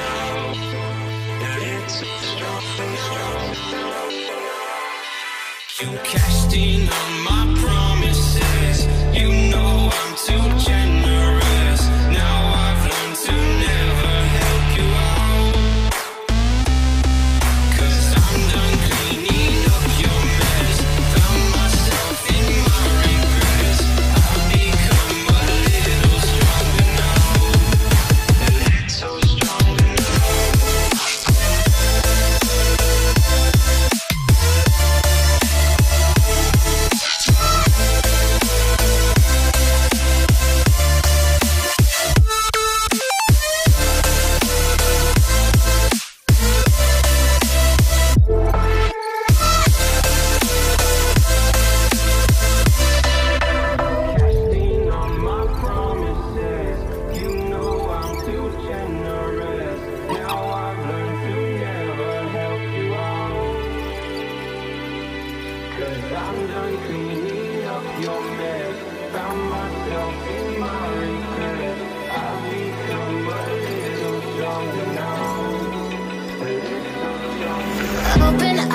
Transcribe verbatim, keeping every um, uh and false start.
You cashed in on my promises. You know I'm too generous. Now I've learned to never help you out. Cause I'm done cleaning up your mess. Found myself in my regrets. I've become a little stronger now. A little stronger now. I'm done cleaning up your mess. Found myself in my regrets. I've become a little stronger now. A little stronger now. Open